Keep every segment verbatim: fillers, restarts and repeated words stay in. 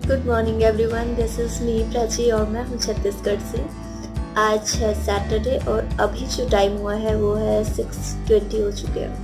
Good morning everyone, this is me Prachi और मैं हूँ छत्तीसगढ़ से। आज है सैटरडे और अभी जो टाइम हुआ है वो है सिक्स ट्वेंटी हो चुके हैं।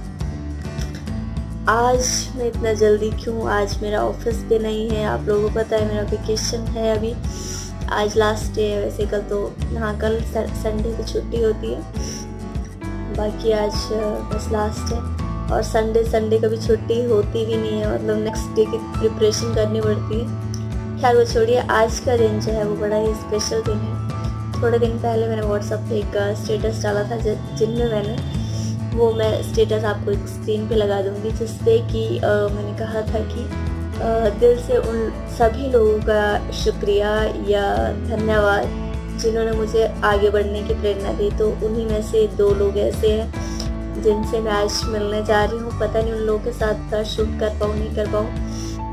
आज मैं इतना जल्दी क्यों, आज मेरा ऑफिस भी नहीं है। आप लोगों को पता है मेरा वेकेशन है अभी, आज लास्ट डे है। वैसे कल तो हाँ कल संडे की छुट्टी होती है, बाकी आज बस लास्ट है। और संडे संडे कभी छुट्टी होती भी नहीं है, मतलब नेक्स्ट डे की प्रिपरेशन करनी पड़ती है। खैर वो छोड़िए, आज का दिन जो है वो बड़ा ही स्पेशल दिन है। थोड़े दिन पहले मैंने व्हाट्सएप पे एक स्टेटस डाला था जिनमें मैंने वो मैं स्टेटस आपको एक स्क्रीन पे लगा दूंगी, जिसपे कि आ, मैंने कहा था कि आ, दिल से उन सभी लोगों का शुक्रिया या धन्यवाद जिन्होंने मुझे आगे बढ़ने की प्रेरणा दी। तो उन्हीं में से दो लोग ऐसे हैं जिनसे मैं आज मिलने जा रही हूँ। पता नहीं उन लोगों के साथ शूट कर पाऊँ नहीं कर पाऊँ,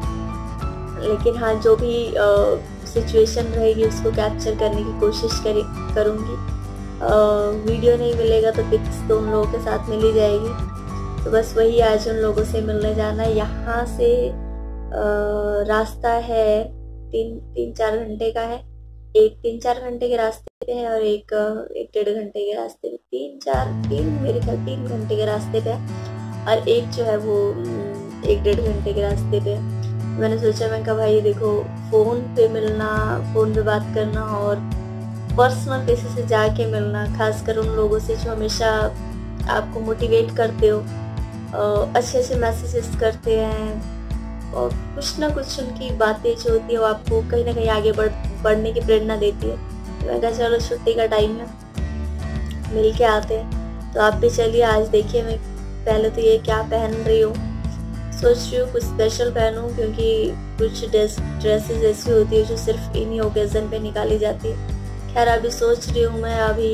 लेकिन हाँ जो भी सिचुएशन रहेगी उसको कैप्चर करने की कोशिश करी करूँगी। वीडियो नहीं मिलेगा तो पिक्स तो उन लोगों के साथ मिल ही जाएगी। तो बस वही आज उन लोगों से मिलने जाना है। यहाँ से आ, रास्ता है तीन तीन चार घंटे का है। एक तीन चार घंटे के रास्ते पे है और एक एक डेढ़ घंटे के रास्ते पे, तीन चार तीन मेरे ख्याल तीन घंटे के रास्ते पे है और एक जो है वो एक डेढ़ घंटे के रास्ते पे। मैंने सोचा, मैं कहा भाई देखो, फ़ोन पे मिलना, फ़ोन पे बात करना और पर्सनल किसी से जाके मिलना, खासकर उन लोगों से जो हमेशा आपको मोटिवेट करते हो, अच्छे अच्छे मैसेजेस करते हैं और कुछ ना कुछ उनकी बातें जो होती है वो आपको कहीं ना कहीं आगे बढ़ बढ़ने की प्रेरणा देती है। मैं कहा चलो छुट्टी का टाइम है, मिल के आते हैं। तो आप भी चलिए। आज देखिए मैं पहले तो ये क्या पहन रही हूँ, सोच रही हूँ कुछ स्पेशल पहनूं, क्योंकि कुछ ड्रेस ड्रेसेस ऐसी होती है जो सिर्फ इन्हीं ओकेजन पे निकाली जाती है। खैर अभी सोच रही हूँ मैं, अभी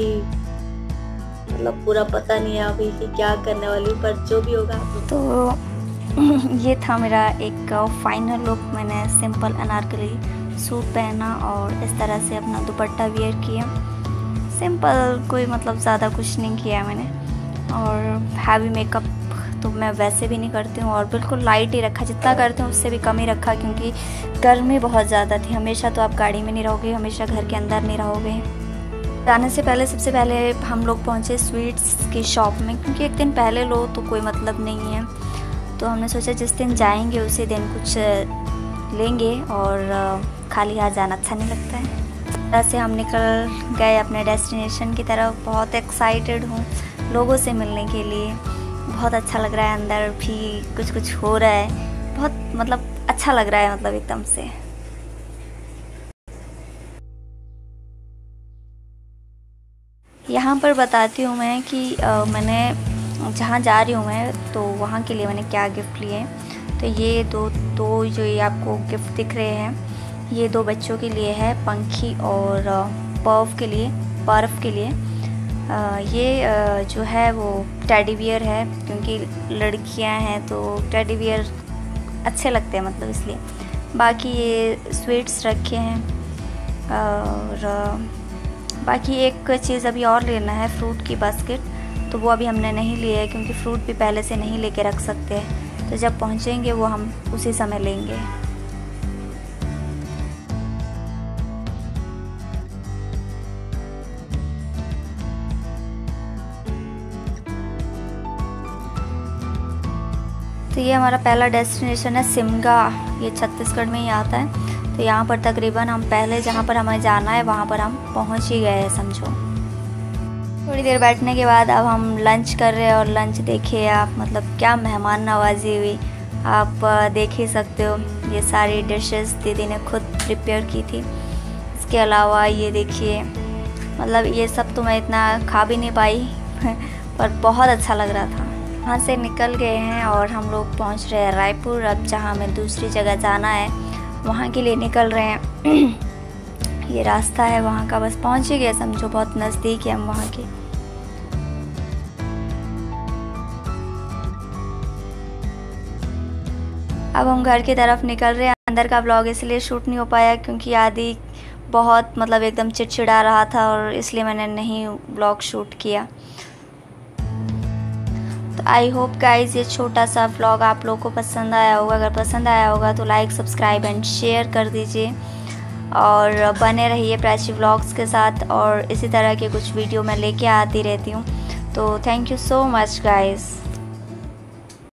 मतलब पूरा पता नहीं है अभी कि क्या करने वाली हूँ, पर जो भी होगा। तो ये था मेरा एक फाइनल लुक। मैंने सिंपल अनारकली सूट पहना और इस तरह से अपना दुपट्टा वियर किया। सिंपल, कोई मतलब ज़्यादा कुछ नहीं किया मैंने। और हैवी मेकअप तो मैं वैसे भी नहीं करती हूँ और बिल्कुल लाइट ही रखा, जितना करती हूँ उससे भी कम ही रखा, क्योंकि गर्मी बहुत ज़्यादा थी। हमेशा तो आप गाड़ी में नहीं रहोगे, हमेशा घर के अंदर नहीं रहोगे। जाने से पहले सबसे पहले हम लोग पहुँचे स्वीट्स की शॉप में, क्योंकि एक दिन पहले लो तो कोई मतलब नहीं है। तो हमने सोचा जिस दिन जाएंगे उसी दिन कुछ लेंगे और खाली हाथ जाना अच्छा नहीं लगता है। तरह से हम निकल गए अपने डेस्टिनेशन की तरफ। बहुत एक्साइटेड हूँ लोगों से मिलने के लिए, बहुत अच्छा लग रहा है। अंदर भी कुछ कुछ हो रहा है, बहुत मतलब अच्छा लग रहा है, मतलब एकदम से। यहाँ पर बताती हूँ मैं कि आ, मैंने जहाँ जा रही हूँ मैं, तो वहाँ के लिए मैंने क्या गिफ्ट लिए हैं। तो ये दो दो जो ये आपको गिफ्ट दिख रहे हैं, ये दो बच्चों के लिए है, पंखी और पर्व के लिए पर्व के लिए। आ, ये आ, जो है वो टेडी बियर है, क्योंकि लड़कियां हैं तो टेडी बियर अच्छे लगते हैं, मतलब इसलिए। बाकी ये स्वीट्स रखे हैं और बाकी एक चीज़ अभी और लेना है, फ्रूट की बास्केट। तो वो अभी हमने नहीं लिया है, क्योंकि फ्रूट भी पहले से नहीं लेके रख सकते हैं। तो जब पहुँचेंगे वो हम उसी समय लेंगे। तो ये हमारा पहला डेस्टिनेशन है सिमगा, ये छत्तीसगढ़ में ही आता है। तो यहाँ पर तकरीबन हम पहले जहाँ पर हमें जाना है वहाँ पर हम पहुँच ही गए हैं समझो। थोड़ी देर बैठने के बाद अब हम लंच कर रहे हैं और लंच देखिए आप, मतलब क्या मेहमान नवाजी हुई, आप देख ही सकते हो। ये सारी डिशेस दीदी ने खुद प्रिपेयर की थी। इसके अलावा ये देखिए, मतलब ये सब तो मैं इतना खा भी नहीं पाई पर बहुत अच्छा लग रहा था। वहाँ से निकल गए हैं और हम लोग पहुँच रहे हैं रायपुर। अब जहाँ हमें दूसरी जगह जाना है वहाँ के लिए निकल रहे हैं। ये रास्ता है वहाँ का, बस पहुँच ही गए समझो, बहुत नज़दीक है हम वहाँ के। अब हम घर की तरफ निकल रहे हैं। अंदर का व्लॉग इसलिए शूट नहीं हो पाया क्योंकि आदि बहुत मतलब एकदम चिड़चिड़ा रहा था और इसलिए मैंने नहीं व्लॉग शूट किया। तो आई होप गाइज ये छोटा सा व्लॉग आप लोगों को पसंद आया होगा। अगर पसंद आया होगा तो लाइक, सब्सक्राइब एंड शेयर कर दीजिए और बने रहिए प्राची व्लॉग्स के साथ। और इसी तरह के कुछ वीडियो मैं लेके आती रहती हूँ। तो thank you so much guys.